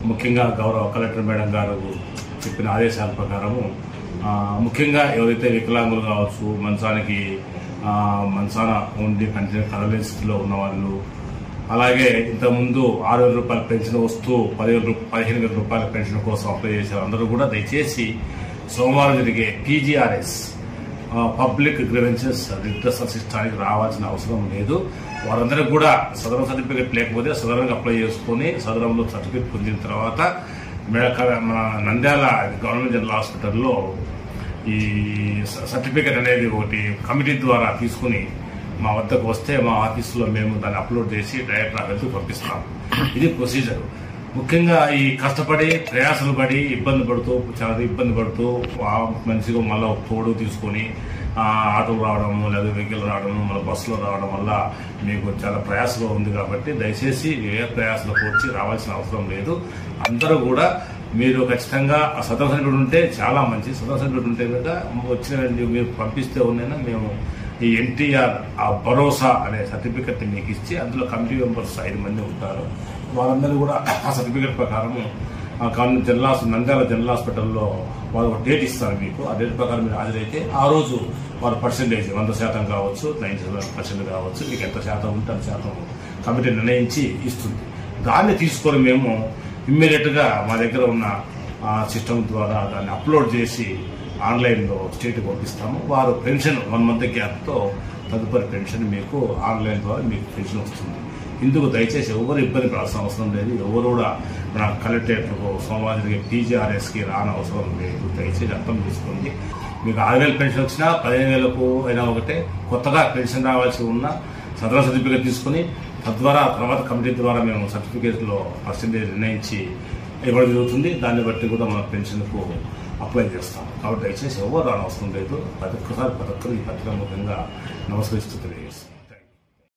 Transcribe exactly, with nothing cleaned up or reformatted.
ముఖ్యంగా గౌరవ collector madam గారు చెప్పిన ఆదేశాల ప్రకారము ముఖ్యంగా ఎవరైతే వికలాంగులు కావచ్చు, మంచానికి మంచాన ఉండి కంటిన్యూ కదలేని స్థితిలో ఉన్నవాళ్ళు, అలాగే ఇంతకుముందు ఆరు వేల రూపాయల పెన్షన్ వస్తూ పదివేల పదిహేను వేల రూపాయల పెన్షన్ కోసం అప్లై చేశారు అందరూ కూడా దయచేసి సోమవారం జరిగే పీజీఆర్ఎస్ పబ్లిక్ గ్రీవెన్సెస్ రిడ్రెసల్ సిస్టానికి రావాల్సిన అవసరం లేదు. వారందరికీ కూడా సదరం సర్టిఫికేట్ లేకపోతే సదరంగా అప్లై చేసుకుని సదరంలో సర్టిఫికేట్ పొందిన తర్వాత మన నంద్యాల గవర్నమెంట్ జనరల్ హాస్పిటల్లో ఈ సర్టిఫికేట్ అనేది ఒకటి కమిటీ ద్వారా తీసుకుని మా వద్దకు వస్తే మా ఆఫీసులో మేము దాన్ని అప్లోడ్ చేసి డైరెక్టర్ ఆఫీస్కి పంపిస్తాం. ఇది ప్రొసీజర్. ముఖ్యంగా ఈ కష్టపడి ప్రయాసాలు పడి ఇబ్బంది పడుతూ చాలా ఇబ్బంది పడుతూ మంచిగా మళ్ళీ తోడు తీసుకొని ఆటో రావడము లేదా వెహికల్ రావడము మళ్ళీ బస్సులో రావడం వల్ల మీకు చాలా ప్రయాసంగా ఉంది. కాబట్టి దయచేసి ఏ ప్రయాసలకు వచ్చి రావాల్సిన అవసరం లేదు. అందరూ కూడా మీరు ఖచ్చితంగా సదరం సర్టిఫికేట్ ఉంటే చాలా మంచి సదరం సర్టిఫికేట్ ఉంటే కనుక వచ్చిన మీరు పంపిస్తే ఉన్నైనా మేము ఈ ఎన్టీఆర్ ఆ భరోసా అనే సర్టిఫికెట్ మీకు ఇచ్చి అందులో కమిటీ మెంబర్స్ ఐదు మంది ఉంటారు. వారందరూ కూడా ఆ సర్టిఫికెట్ ప్రకారము జనరల్ హాస్పిటల్ నంద్యాల జనరల్ హాస్పిటల్లో వాళ్ళు ఒక డేట్ ఇస్తారు మీకు. ఆ డేట్ ప్రకారం మీరు హాజరైతే ఆ రోజు వారు పర్సెంటేజ్ వంద శాతం కావచ్చు, నైన్టీ సెవెన్ పర్సెంట్ కావచ్చు, మీకు ఎంత శాతం ఉంటే అంత శాతం కమిటీ నిర్ణయించి ఇస్తుంది. దాన్ని తీసుకొని మేము ఇమ్మీడియట్గా మా దగ్గర ఉన్న సిస్టమ్ ద్వారా దాన్ని అప్లోడ్ చేసి ఆన్లైన్లో స్టేట్కి పంపిస్తాము. వారు పెన్షన్ వన్ మంత్ గ్యాప్తో తదుపరి పెన్షన్ మీకు ఆన్లైన్ ద్వారా మీకు పెన్షన్ వస్తుంది. ఇందుకు దయచేసి ఎవరు ఇబ్బంది పడాల్సిన అవసరం లేదు. ఎవరు కూడా మన కలెక్టరేట్లకు సోమవారం పీజీఆర్ఎస్కి రాని అవసరం లేదు. దయచేసి అర్థం చేసుకోండి. మీకు ఆరు వేల పెన్షన్ వచ్చినా పదిహేను వేలకు అయినా ఒకటే, కొత్తగా పెన్షన్ రావాల్సి ఉన్న సదరం సర్టిఫికేట్ తీసుకుని తద్వారా తర్వాత కమిటీ ద్వారా మేము సర్టిఫికేట్లో పర్సెంటేజ్ నిర్ణయించి ఇవ్వడం జరుగుతుంది. దాన్ని బట్టి కూడా మన పెన్షన్కు అప్లై చేస్తాం. కాబట్టి దయచేసి ఎవరు రాని అవసరం లేదు. ప్రతి ఒక్కసారి ప్రతి ఒక్కరు ఈ పత్రిక ముఖ్యంగా నమస్కరిస్తూ తెలియజేస్తాం.